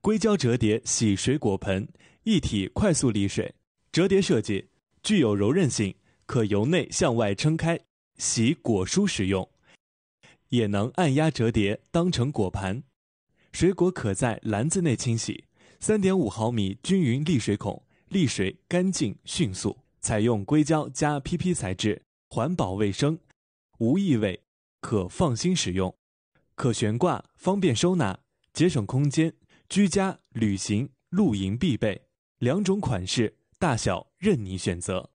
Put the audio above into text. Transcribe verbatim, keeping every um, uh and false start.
硅胶折叠洗水果盆，一体快速沥水。折叠设计具有柔韧性，可由内向外撑开，洗果蔬使用。也能按压折叠当成果盘。水果可在篮子内清洗， 三点五毫米均匀沥水孔，沥水干净迅速。采用硅胶加 P P 材质，环保卫生，无异味，可放心使用。可悬挂，方便收纳，节省空间，居家、旅行、露营必备。两种款式，大小任你选择。